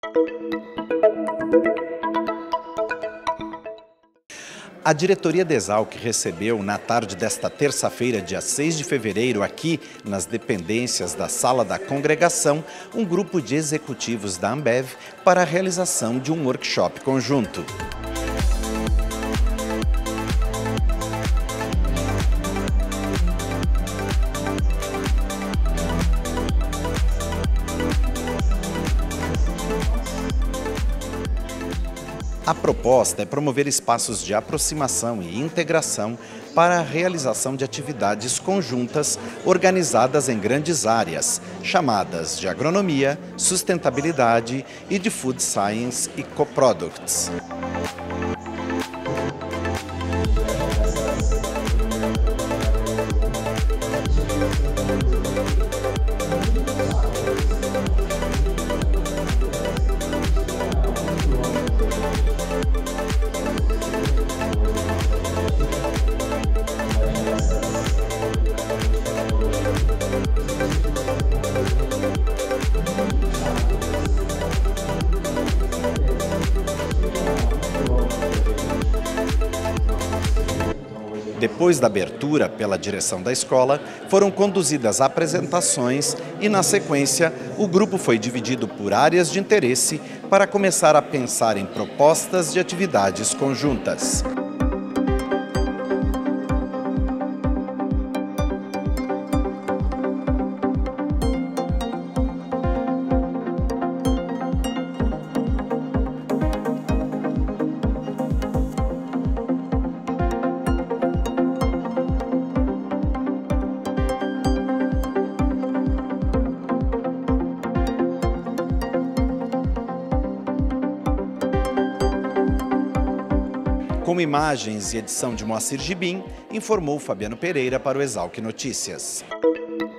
A diretoria da Exalc recebeu, na tarde desta terça-feira, dia 6 de fevereiro, aqui nas dependências da Sala da Congregação, um grupo de executivos da Ambev para a realização de um workshop conjunto. A proposta é promover espaços de aproximação e integração para a realização de atividades conjuntas organizadas em grandes áreas, chamadas de agronomia, sustentabilidade e de food science e co-products. Depois da abertura pela direção da escola, foram conduzidas apresentações e, na sequência, o grupo foi dividido por áreas de interesse para começar a pensar em propostas de atividades conjuntas. Com imagens e edição de Moacir Gibim, informou Fabiano Pereira para o Exalc Notícias.